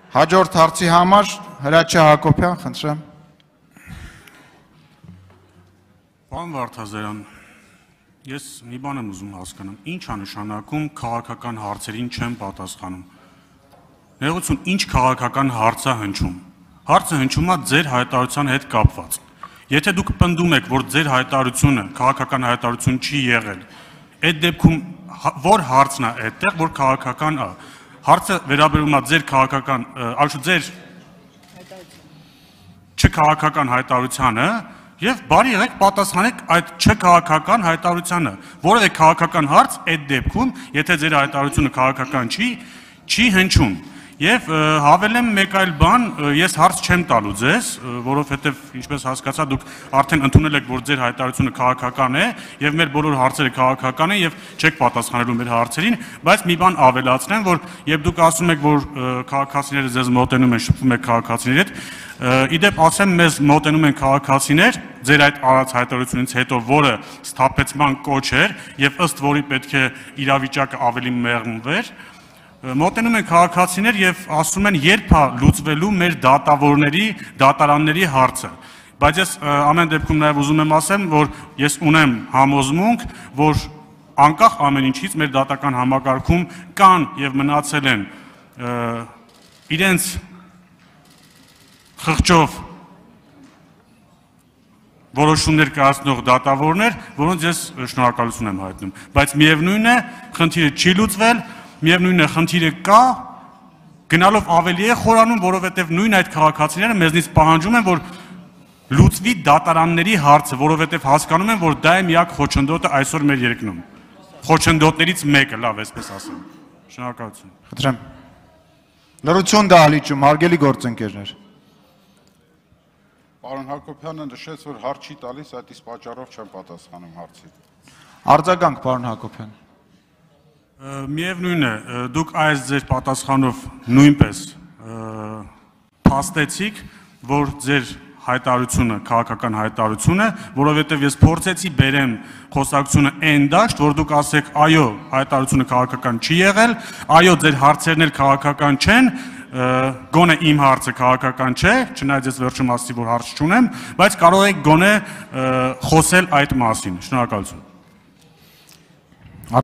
Հաջորդ հարցի համար Հրաչյա Հակոբյան, խնդրեմ։ Պարոն Վարդազարյան, ես մի բան եմ ուզում հասկանամ, ինչ է նշանակում քաղաքական հարցերին չեմ պատասխանում։ Ներողություն, ինչ քաղաքական հարց է հնչում։ Հարցը հնչում է ձեր հայտարարության հետ կապված։ Եթե դուք պնդում եք, որ ձեր հայտարարությունը քաղաքական հայտարարություն չի եղել, այդ դեպքում որ հարցն է այդտեղ, որ քաղաքական է։ Հարցը վերաբերում է ձեր քաղաքական, այլ ձեր չքաղաքական հայտարարությանը եւ բարի եղեք պատասխանեք այդ չքաղաքական հայտարարությանը։ Որևէ քաղաքական հարց այդ դեպքում, եթե ձեր հայտարարությունը քաղաքական չի հնչում։ Եվ հավելեմ մեկ այլ բան, ես հարց չեմ տալու ձեզ, որովհետև ինչպես հասկացա դուք արդեն ընդունել եք, որ ձեր հայտարարությունը քաղաքական է եւ մեր բոլոր հարցերը քաղաքական են եւ չեք պատասխանելու մեր հարցերին, բայց մի բան ավելացնեմ, որ երբ դուք ասում եք, որ քաղաքացիները ձեզ մոտենում են, շփվում եք քաղաքացիների հետ, իդեպ ասեմ, մեզ մոտենում են քաղաքացիներ, ձեր այդ արած հայտարարությունից հետո, որը սթափեցման կոչ էր եւ ըստ որի պետք է իրավիճակը ավելի մեղմվեր, մոտենում են քաղաքացիներ եւ ասում են երբ է լուծվելու մեր դատավորների, դատարանների հարցը։ Բայց ես ամեն դեպքում նաեւ ուզում եմ ասեմ, որ ես ունեմ համոզմունք, որ անկախ ամեն ինչից մեր դատական համակարգում կան եւ մնացել են իրենց խղճով որոշումներ կայացնող դատավորներ, որոնց ես շնորհակալություն եմ հայտնում։ Բայց միևնույն է, խնդիրը չի լուծվել, միևնույն է, խնդիրը կա, գնալով ավելի է խորանում, որովհետև նույն այդ քաղաքացիները մեզնից պահանջում են, որ լուծվի դատարանների հարցը, որովհետև հասկանում են, որ դա է միակ խոչընդոտը այսօր մեր երկրում։ Խոչընդոտներից մեկը, լավ, այսպես ասեմ։ Շնորհակալություն։ Խնդրեմ։ Լրություն դահլիճում, հարգելի գործընկերներ։ Պարոն Հակոբյանը նշեց, որ հարց չի տալիս, այդ իսկ պատճառով չեմ պատասխանում հարցին։ Արձագանք, պարոն Հակոբյան։ Միևնույն է, դուք այս ձեր պատասխանով նույնպես փաստեցիք, որ ձեր հայտարարությունը քաղաքական հայտարարություն է, որովհետև ես փորձեցի բերեմ խոսակցությունը այն դաշտ, որ դուք ասեք, այո, հայտարարությունը քաղաքական չի եղել, այո, ձեր հարցերն էլ քաղաքական չեն, գոնե իմ հարցը քաղաքական չէ, չնայած ես վերջում ասացի, որ հարց չունեմ, բայց կարող եք գոնե խոսել այդ մասին։ Շնորհակալություն։